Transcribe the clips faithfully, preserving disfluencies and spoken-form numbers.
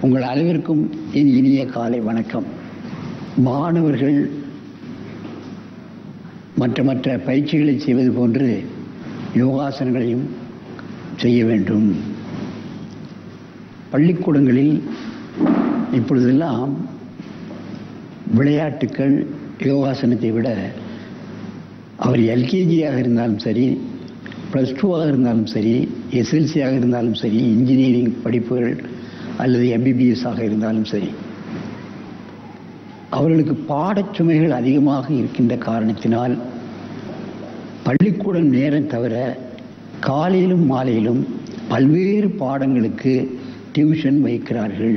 உங்கள் அனைவருக்கும் என் இனிய காலை வணக்கம். மாணவர்கள் மற்ற மற்ற பயிற்சிகளை செய்வது போன்று யோகாசனங்களையும் செய்ய வேண்டும். பள்ளிக்கூடங்களில் இப்பொழுதெல்லாம் விளையாட்டுக்கள் யோகாசனத்தை விட அவர் எல்கேஜியாக இருந்தாலும் சரி, ப்ளஸ் டூவாக இருந்தாலும் சரி, எஸ்எல்சியாக இருந்தாலும் சரி, இன்ஜினியரிங் படிப்புகள் அல்லது எம்பிபிஎஸ் ஆக இருந்தாலும் சரி, அவர்களுக்கு பாடச்சுமைகள் அதிகமாக இருக்கின்ற காரணத்தினால் பள்ளிக்கூடம் நேரம் தவிர காலையிலும் மாலையிலும் பல்வேறு பாடங்களுக்கு டியூஷன் வைக்கிறார்கள்.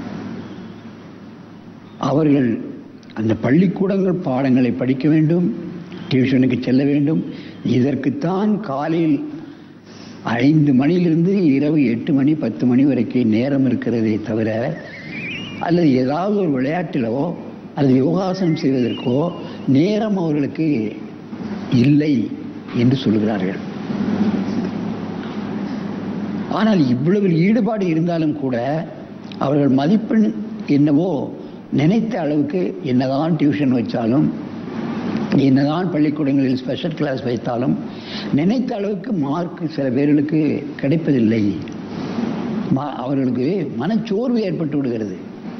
அவர்கள் அந்த பள்ளிக்கூடங்கள் பாடங்களை படிக்க வேண்டும், டியூஷனுக்கு செல்ல வேண்டும். இதற்குத்தான் காலையில் ஐந்து மணியிலிருந்து இரவு எட்டு மணி பத்து மணி வரைக்கும் நேரம் இருக்கிறதே தவிர, அல்லது ஏதாவது ஒரு விளையாட்டிலோ அல்லது யோகாசனம் செய்வதற்கோ நேரம் அவர்களுக்கு இல்லை என்று சொல்கிறார்கள். ஆனால் இவ்வளவு ஈடுபாடு இருந்தாலும் கூட அவர்கள் மதிப்பெண் என்னவோ நினைத்த அளவுக்கு என்னதான் டியூஷன் வச்சாலும், என்னதான் பள்ளிக்கூடங்களில் ஸ்பெஷல் கிளாஸ் வைத்தாலும் நினைத்த அளவுக்கு மார்க் சில பேர்களுக்கு கிடைப்பதில்லை. அவர்களுக்கு மனச்சோர்வு ஏற்பட்டு விடுகிறது.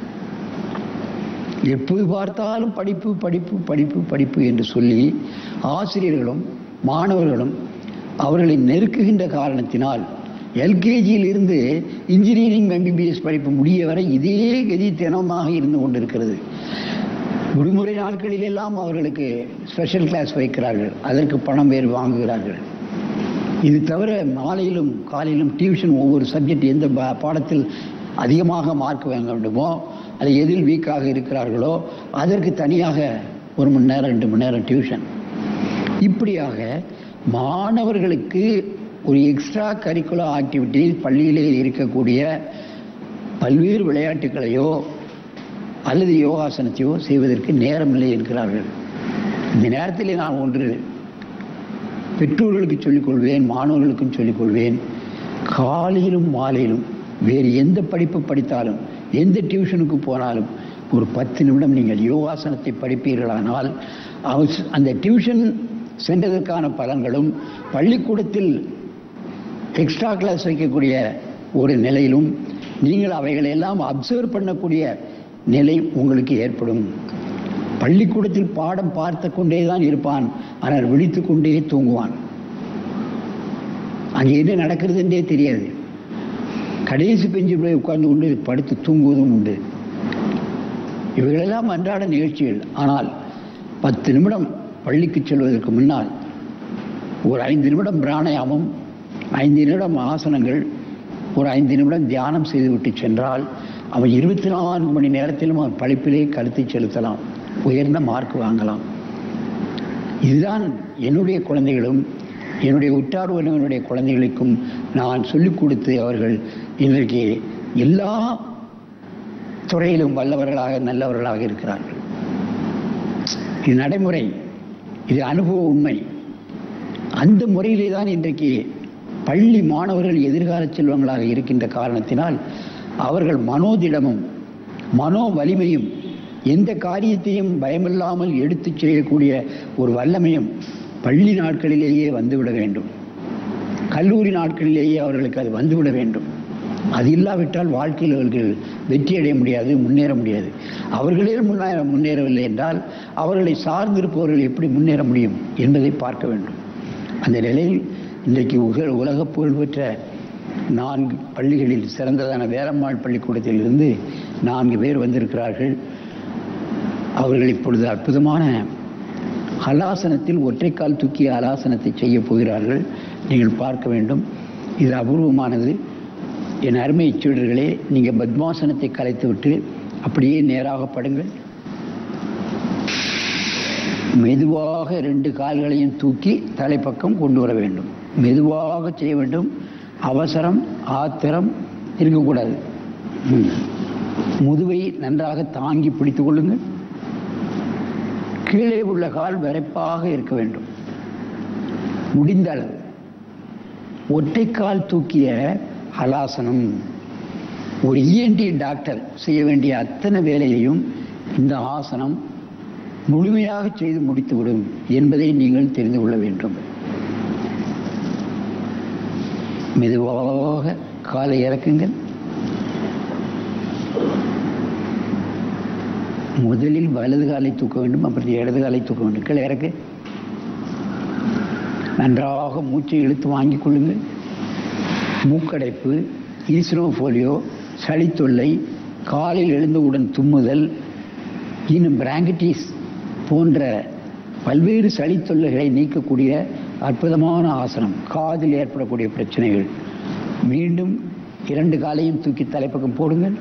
எப்போது பார்த்தாலும் படிப்பு படிப்பு படிப்பு படிப்பு என்று சொல்லி ஆசிரியர்களும் மாணவர்களும் அவர்களை நெருக்குகின்ற காரணத்தினால் எல்கேஜியில் இருந்து இன்ஜினியரிங் எம்பிபிஎஸ் படிப்பு முடிய வரை இதே கதி தினமாக இருந்து கொண்டிருக்கிறது. விடுமுறை நாட்களில் எல்லாம் அவர்களுக்கு ஸ்பெஷல் கிளாஸ் வைக்கிறார்கள், அதற்கு பணம் வேறு வாங்குகிறார்கள். இது தவிர மாலையிலும் காலையிலும் டியூஷன் ஒவ்வொரு சப்ஜெக்ட் எந்த பாடத்தில் அதிகமாக மார்க் வாங்க வேண்டுமோ, அது எதில் வீக்காக இருக்கிறார்களோ அதற்கு தனியாக ஒரு மணி நேரம் ரெண்டு மணி நேரம் டியூஷன். இப்படியாக மாணவர்களுக்கு ஒரு எக்ஸ்ட்ரா கரிக்குலர் ஆக்டிவிட்டி பள்ளியிலே இருக்கக்கூடிய பல்வேறு விளையாட்டுகளையோ அல்லது யோகாசனத்தையோ செய்வதற்கு நேரமில்லை இருக்கிறார்கள். இந்த நேரத்தில் நான் ஒன்று பெற்றோர்களுக்கு சொல்லிக்கொள்வேன், மாணவர்களுக்கும் சொல்லிக்கொள்வேன். காலையிலும் மாலையிலும் வேறு எந்த படிப்பு படித்தாலும், எந்த டியூஷனுக்கு போனாலும் ஒரு பத்து நிமிடம் நீங்கள் யோகாசனத்தை படிப்பீர்களானால் அந்த டியூஷன் சென்றதற்கான பலன்களும் பள்ளிக்கூடத்தில் எக்ஸ்ட்ரா கிளாஸ் வைக்கக்கூடிய ஒரு நிலையிலும் நீங்கள் அவைகளை எல்லாம் அப்சர்வ் பண்ணக்கூடிய நிலை உங்களுக்கு ஏற்படும். பள்ளிக்கூடத்தில் பாடம் பார்த்து கொண்டே தான் இருப்பான், ஆனால் விழித்து கொண்டே தூங்குவான். அங்கே என்ன நடக்கிறது என்றே தெரியாது. கடைசி பெஞ்சில் போய் உட்கார்ந்து கொண்டு படுத்து தூங்குவதும் உண்டு. இவைகளெல்லாம் அன்றாட நிகழ்ச்சிகள். ஆனால் பத்து நிமிடம் பள்ளிக்கு செல்வதற்கு முன்னால் ஒரு ஐந்து நிமிடம் பிராணாயாமம், ஐந்து நிமிடம் ஆசனங்கள், ஒரு ஐந்து நிமிடம் தியானம் செய்துவிட்டு சென்றால் அவன் இருபத்தி நான்கு மணி நேரத்திலும் அவன் படிப்பிலே கருத்தை செலுத்தலாம், உயர்ந்த மார்க் வாங்கலாம். இதுதான் என்னுடைய குழந்தைகளும் என்னுடைய உற்றார் உறவினருடைய குழந்தைகளுக்கும் நான் சொல்லிக் கொடுத்து அவர்கள் இன்றைக்கு எல்லா துறையிலும் வல்லவர்களாக நல்லவர்களாக இருக்கிறார்கள். இது நடைமுறை, இது அனுபவ உண்மை. அந்த முறையிலே தான் இன்றைக்கு பள்ளி மாணவர்கள் எதிர்கால செல்வங்களாக இருக்கின்ற காரணத்தினால் அவர்கள் மனோதிடமும் மனோ வலிமையும் எந்த காரியத்தையும் பயமில்லாமல் எடுத்துச் செய்யக்கூடிய ஒரு வல்லமையும் பள்ளி நாட்களிலேயே வந்துவிட வேண்டும். கல்லூரி நாட்களிலேயே அவர்களுக்கு அது வந்துவிட வேண்டும். அது இல்லாவிட்டால் வாழ்க்கையில் அவர்கள் வெற்றியடைய முடியாது, முன்னேற முடியாது. அவர்களே முன்னேற முன்னேறவில்லை என்றால் அவர்களை சார்ந்திருப்பவர்கள் எப்படி முன்னேற முடியும் என்பதை பார்க்க வேண்டும். அந்த நிலையில் இன்றைக்கு உக உலக புகழ்பெற்ற நான்கு பள்ளிகளில் சிறந்ததான வேலம்மாள் பள்ளிக்கூடத்தில் இருந்து நான்கு பேர் வந்திருக்கிறார்கள். அவர்கள் இப்பொழுது அற்புதமான ஹலாசனத்தில் ஒற்றைக்கால் தூக்கிய ஹலாசனத்தை செய்ய போகிறார்கள். நீங்கள் பார்க்க வேண்டும். இது அபூர்வமானது. என் அருமை சீடர்களே, நீங்கள் பத்மாசனத்தை கலைத்துவிட்டு அப்படியே நேராக படுங்கள். மெதுவாக ரெண்டு கால்களையும் தூக்கி தலைப்பக்கம் கொண்டு வர வேண்டும். மெதுவாக செய்ய வேண்டும். அவசரம் ஆத்திரம் இருக்கக்கூடாது. முதுவை நன்றாக தாங்கி பிடித்துக் கொள்ளுங்கள். கீழே உள்ள கால் விரைப்பாக இருக்க வேண்டும். முடிந்த அளவு ஒற்றைக்கால் தூக்கிய ஹலாசனம். ஒரு இஎன்டி டாக்டர் செய்ய வேண்டிய அத்தனை வேலையையும் இந்த ஆசனம் முழுமையாக செய்து முடித்துவிடும் என்பதை நீங்கள் தெரிந்து கொள்ள வேண்டும். மெதுவாக காலை இறக்குங்கள். முதலில் வலது காலை தூக்க வேண்டும், அப்புறம் இடது காலை தூக்க வேண்டும். கீழே இறக்கு. நன்றாக மூச்சை இழுத்து வாங்கிக் கொள்ளுங்கள். மூக்கடைப்பு, ஈஸ்னோஃபோலியோ, சளித்தொல்லை, காலில் எழுந்தவுடன் தும்முதல், இன்னும் பிராங்கடிஸ் போன்ற பல்வேறு சளித்தொல்லைகளை நீக்கக்கூடிய அற்புதமான ஆசனம். காதில் ஏற்படக்கூடிய பிரச்சனைகள். மீண்டும் இரண்டு காலையும் தூக்கி தலைப்பக்கம் போடுங்கள்.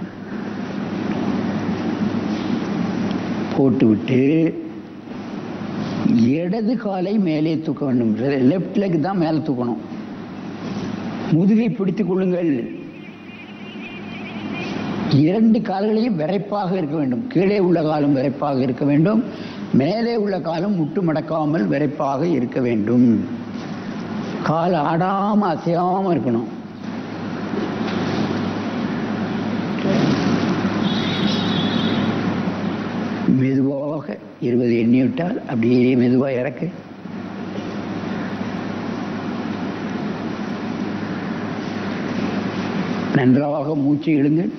போட்டுவிட்டு இடது காலை மேலே தூக்க வேண்டும். லெப்ட் லெக் தான் மேலே தூக்கணும். முதுகை பிடித்துக் கொள்ளுங்கள். இரண்டு கால்களையும் விரைப்பாக இருக்க வேண்டும். கீழே உள்ள காலம் விரைப்பாக இருக்க வேண்டும், மேலே உள்ள காலம் முட்டு மடக்காமல் விரைப்பாக இருக்க வேண்டும். கால் ஆடாம அசையாம இருக்கணும். மெதுவாக இருபது எண்ணி விட்டால் அப்படியே மெதுவாக இறக்கு. நன்றாக மூச்சை இழுங்கள்.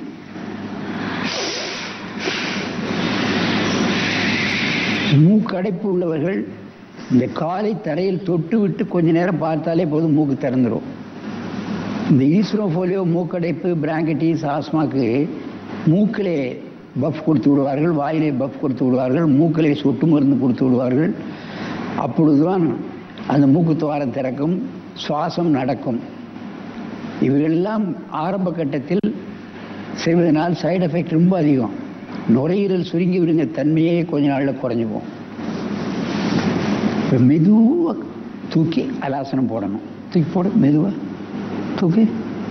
மூக்கடைப்பு உள்ளவர்கள் இந்த காலை தரையில் தொட்டு விட்டு கொஞ்ச நேரம் பார்த்தாலே போதும், மூக்கு திறந்துடும். இந்த ஈஸ்னோஃபோலியோ, மூக்கடைப்பு, பிராங்கடிஸ், ஆஸ்மாக்கு மூக்கிலே பஃப் கொடுத்து விடுவார்கள், வாயிலே பஃப் கொடுத்து விடுவார்கள், மூக்கிலே சொட்டு மருந்து கொடுத்து விடுவார்கள். அப்பொழுதுதான் அந்த மூக்கு துவாரம் திறக்கும், சுவாசம் நடக்கும். இவையெல்லாம் ஆரம்ப கட்டத்தில் செய்வதனால் சைடு எஃபெக்ட் ரொம்ப அதிகம். நுரையீரல் சுருங்கி விடுங்க தன்மையே கொஞ்ச நாளில் குறைஞ்சிப்போம். இப்போ மெதுவாக தூக்கி அலாசனம் போடணும். தூக்கி போடு, மெதுவாக தூக்கி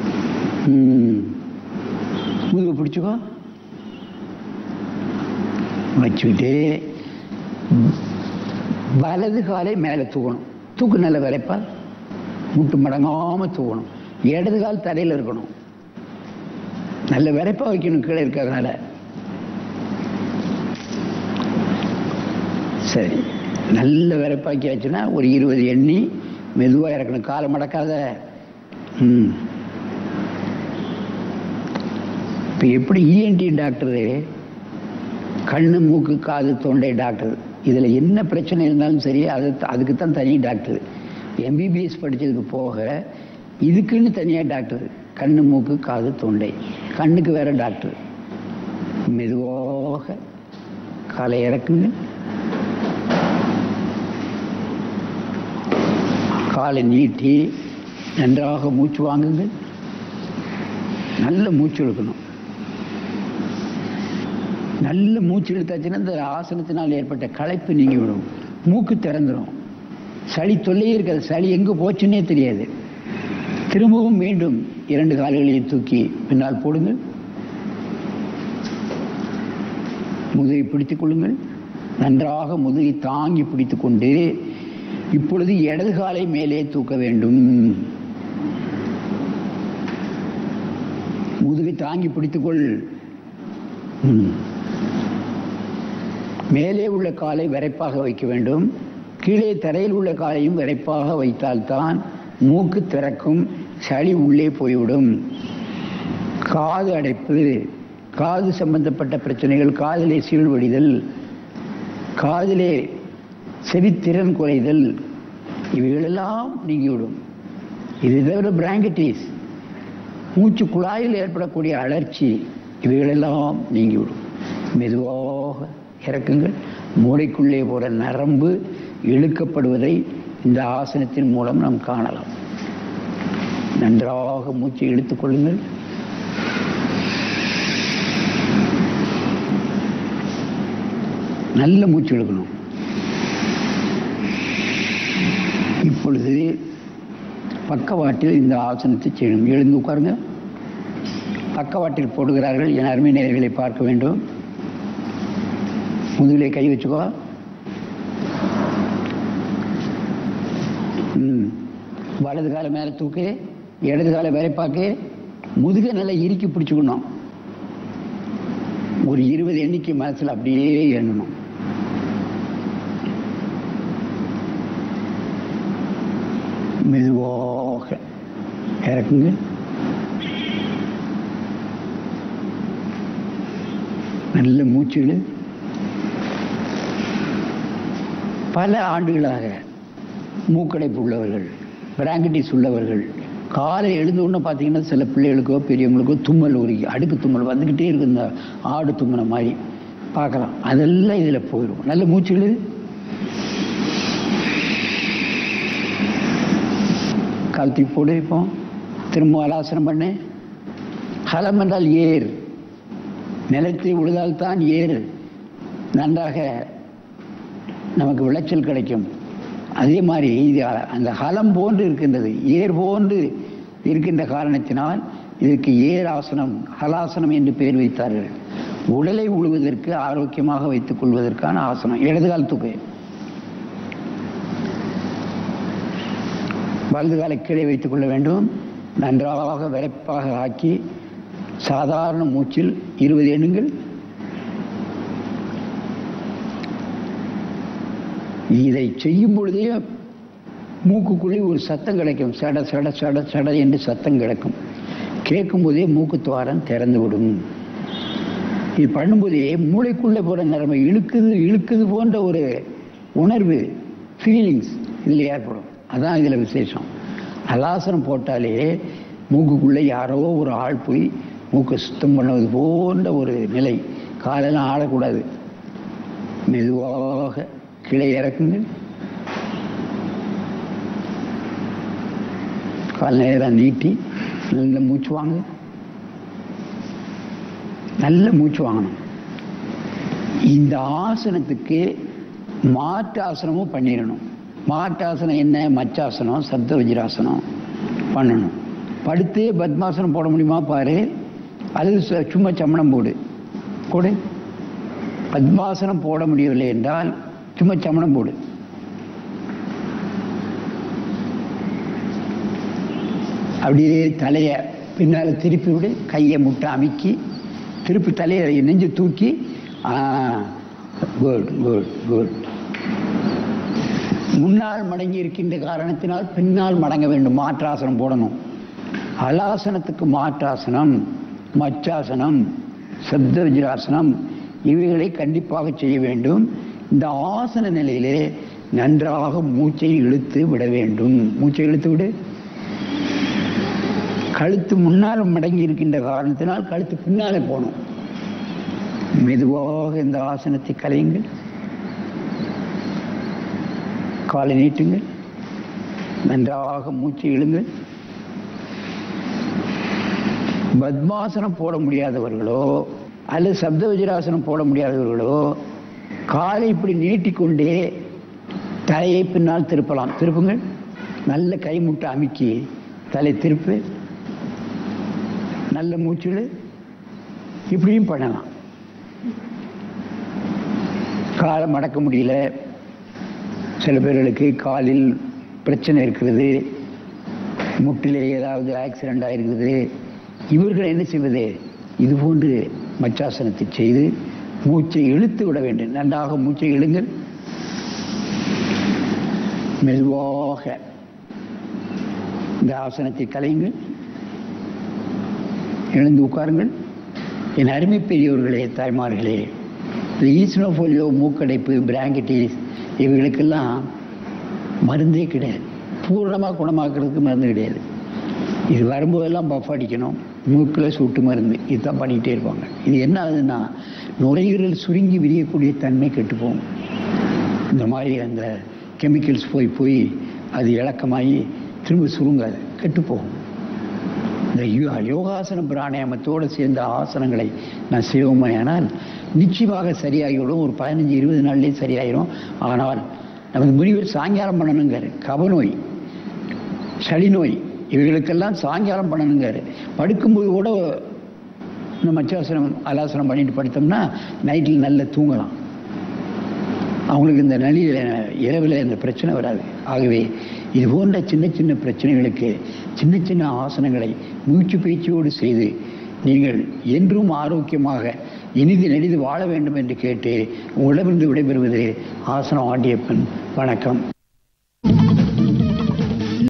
முதுகு பிடிச்சிக்கோ. வச்சுக்கிட்டு வலது காலை மேலே தூக்கணும். தூக்கு நல்ல விரைப்பா, முட்டு மடங்காமல் தூக்கணும். இடது கால் தரையில் இருக்கணும். நல்ல விரைப்பா வைக்கணும் கீழே இருக்கிறதுனால. சரி, நல்ல விரைப்பாக்கியாச்சுன்னா ஒரு இருபது எண்ணி மெதுவாக இறக்கணும். காலை மடக்காத. ம் இப்போ எப்படி இஎன்டி டாக்டரு, கண்ணு மூக்கு காது தொண்டை டாக்டர், இதில் என்ன பிரச்சனை இருந்தாலும் சரி அது அதுக்கு தான் தனி டாக்டர். எம்பிபிஎஸ் படித்ததுக்கு போக இதுக்குன்னு தனியாக டாக்டர். கண்ணு மூக்கு காது தொண்டை, கண்ணுக்கு வேற டாக்டர். மெதுவாக காலை இறக்குங்க. காலை நீட்டி நன்றாக மூச்சு வாங்குங்கள். நல்ல மூச்சு இழுக்கணும். நல்ல மூச்சு இழுத்தாச்சுன்னா இந்த ஆசனத்தினால் ஏற்பட்ட களைப்பு நீங்கிவிடும். மூக்கு திறந்துடும். சளி தொல்லையே இருக்காது. சளி எங்கே போச்சுன்னே தெரியாது. திரும்பவும் மீண்டும் இரண்டு கால்களையும் தூக்கி பின்னால் போடுங்கள். முதுகை பிடித்துக் கொள்ளுங்கள். நன்றாக முதுகை தாங்கி பிடித்துக் கொண்டு இப்பொழுது இடது காலை மேலே தூக்க வேண்டும். முதுகை தாங்கி பிடித்துக்கொள். மேலே உள்ள காலை விரைப்பாக வைக்க வேண்டும். கீழே தரையில் உள்ள காலையும் விரைப்பாக வைத்தால்தான் மூக்கு திறக்கும், சளி உள்ளே போய்விடும். காது அடைப்பு, காது சம்பந்தப்பட்ட பிரச்சனைகள், காதிலே சீழ்வடிதல், காதிலே செவித்திறன் குறைதல், இவைகளெல்லாம் நீங்கிவிடும். இது தவிர பிராங்கடிஸ், மூச்சு குழாயில் ஏற்படக்கூடிய அழற்சி, இவைகளெல்லாம் நீங்கிவிடும். மெதுவாக இறக்குங்கள். மூளைக்குள்ளே போகிற நரம்பு இழுக்கப்படுவதை இந்த ஆசனத்தின் மூலம் நாம் காணலாம். நன்றாக மூச்சை இழுத்துக் கொள்ளுங்கள். நல்ல மூச்சு இழுக்கணும். இப்பொழுது பக்கவாட்டில் இந்த ஆசனத்தை செய்யணும். எழுந்து உட்காருங்க. பக்கவாட்டில் போடுகிறார்கள். என் அருமை நேயர்களை பார்க்க வேண்டும். முதுகிலே கை வச்சுக்கோ. ம் வலது காலை மேலே தூக்கு, இடது காலை விரைப்பாக்கு. முதுகை நல்லா இறுக்கி பிடிச்சிக்கணும். ஒரு இருபது எண்ணிக்கை மனசில் அப்படியே எண்ணணும். மெதுவாக இறக்குங்க. நல்ல மூச்சுகள். பல ஆண்டுகளாக மூக்கடைப்பு உள்ளவர்கள், பிராங்கடிஸ் உள்ளவர்கள், காலை எழுந்தோன்னு பார்த்தீங்கன்னா சில பிள்ளைகளுக்கோ பெரியவங்களுக்கோ தும்மல் ஒரு அடுக்கு தும்மல் வந்துக்கிட்டே இருக்கு, இந்த ஆடு தும்மின மாதிரி பார்க்கலாம். அதெல்லாம் இதில் போயிடும். நல்ல மூச்சுகள். கழுத்தி போடு. இப்போ திரும்ப அலாசனம் பண்ணு. ஹலம் என்றால் ஏர், நிலத்தை உழுதால் தான் ஏர் நன்றாக நமக்கு விளைச்சல் கிடைக்கும். அதே மாதிரி இது அந்த ஹலம் போன்று இருக்கின்றது, ஏர் போன்று இருக்கின்ற காரணத்தினால் இதற்கு ஏர் ஆசனம், ஹலாசனம் என்று பெயர் வைத்தார்கள். உடலை உழுவதற்கு, ஆரோக்கியமாக வைத்துக் கொள்வதற்கான ஆசனம். இடது கால் தூக்கு, வலது காலை கீழே வைத்துக் கொள்ள வேண்டும். நன்றாக விரைப்பாக ஆக்கி சாதாரண மூச்சில் இருபது எண்ணுங்கள். இதை செய்யும் பொழுதே மூக்குக்குள்ளே ஒரு சத்தம் கிடைக்கும். சட சட சட சட என்று சத்தம் கிடைக்கும். கேட்கும் போதே மூக்கு துவாரம் திறந்து விடும். இது பண்ணும்போதே மூளைக்குள்ளே போகிற நிலைமை இழுக்குது இழுக்குது போன்ற ஒரு உணர்வு, ஃபீலிங்ஸ் இதில் ஏற்படும். அதான் இதில் விசேஷம். ஹலாசனம் போட்டாலே மூக்குக்குள்ளே யாரோ ஒரு ஆள் போய் மூக்கை சுத்தம் பண்ணுவது போன்ற ஒரு நிலை. காலெல்லாம் ஆடக்கூடாது. மெதுவாக கீழே இறக்குங்கள். கால் நேரம் நீட்டி நல்ல மூச்சு வாங்க. நல்ல மூச்சு வாங்கணும். இந்த ஆசனத்துக்கு மாற்று ஆசனமும் பண்ணிடணும். மாட்டாசனம் என்ன? மச்சாசனம், சப்த வஜ்ராசனம் பண்ணணும். படுத்தே பத்மாசனம் போட முடியுமா பாரு, அல்லது சும்மா சமணம் போடு கொடு. பத்மாசனம் போட முடியவில்லை என்றால் சும்மா சமணம் போடு. அப்படியே தலையை பின்னால் திருப்பி விடு. கையை முட்டை அமுக்கி திருப்பி தலையை நெஞ்சு தூக்கி. Good good good. முன்னால் மடங்கி இருக்கின்ற காரணத்தினால் பின்னால் மடங்க வேண்டும். மாற்றாசனம் போடணும். ஹலாசனத்துக்கு மாற்றாசனம், மச்சாசனம், சப்த வஜ்ராசனம் இவைகளை கண்டிப்பாக செய்ய வேண்டும். இந்த ஆசன நிலையிலே நன்றாக மூச்சை இழுத்து விட வேண்டும். மூச்சை இழுத்து விடு. கழுத்து முன்னால் மடங்கி இருக்கின்ற காரணத்தினால் கழுத்து பின்னாலே போகணும். மெதுவாக இந்த ஆசனத்தை கலையுங்கள். காலை நீட்டுங்கள். நன்றாக மூச்சு இழுங்கள். பத்மாசனம் போட முடியாதவர்களோ அல்லது சப்த வஜ்ராசனம் போட முடியாதவர்களோ காலை இப்படி நீட்டிக்கொண்டே தலையை பின்னால் திருப்பலாம். திருப்புங்கள். நல்ல கைமுட்டை அமுக்கி தலை திருப்பு. நல்ல மூச்சுடு. இப்படியும் பண்ணலாம். காலை மடக்க முடியல, சில பேர்களுக்கு காலில் பிரச்சனை இருக்கிறது, முட்டிலே ஏதாவது ஆக்சிடென்ட் ஆகிருக்குது, இவர்கள் என்ன செய்வது? இது போன்று மச்சாசனத்தை செய்து மூச்சை இழுத்து விட வேண்டும். நன்றாக மூச்சை இழுங்கள். மெதுவாக இந்த ஆசனத்தை கலையுங்கள். எழுந்து உட்காருங்கள். என் அருமை பெரியவர்களே, தாய்மார்களே, இந்த ஈஸ்னோஃபோலியோ, மூக்கடைப்பு, பிராங்கடிஸ் இவைகளுக்கெல்லாம் மருந்தே கிடையாது. பூர்ணமாக குணமாக்குறதுக்கு மருந்து கிடையாது. இது வரும்போதெல்லாம் பஃப் அடிக்கணும், மூக்கில் சூட்டு மருந்து, இதுதான் பண்ணிக்கிட்டே இருப்பாங்க. இது என்ன ஆகுதுன்னா நுரையீரல் சுருங்கி விரியக்கூடிய தன்மை கெட்டுப்போகும். இந்த மாதிரி அந்த கெமிக்கல்ஸ் போய் போய் அது இலக்கமாகி திரும்ப சுருங்காது, கெட்டுப்போகும். இந்த யோகாசன பிராணாயாமத்தோடு சேர்ந்த ஆசனங்களை நான் செய்வோமையானால் நிச்சயமாக சரியாகிவிடும். ஒரு பதினஞ்சு இருபது நாள்லேயே சரியாயிடும். ஆனால் நமது முனிவர் சாயங்காலம் பண்ணணுங்காரு. கபநோய், சளி நோய் இவைகளுக்கெல்லாம் சாயங்காலம் பண்ணணுங்காரு. படுக்கும்போது கூட இந்த மச்சாசனம் அலாசனம் பண்ணிட்டு படுத்தோம்னா நைட்டில் நல்லா தூங்கலாம். அவங்களுக்கு இந்த நலியில் இரவில் இந்த பிரச்சனை வராது. ஆகவே இது போன்ற சின்ன சின்ன பிரச்சனைகளுக்கு சின்ன சின்ன ஆசனங்களை மூச்சு பயிற்சியோடு செய்து நீங்கள் என்றும் ஆரோக்கியமாக இனிது நெடிது வாழ வேண்டும் என்று கேட்டு உங்களிடமிருந்து விடைபெறுவது ஆசனம் ஆண்டியப்பன். வணக்கம்.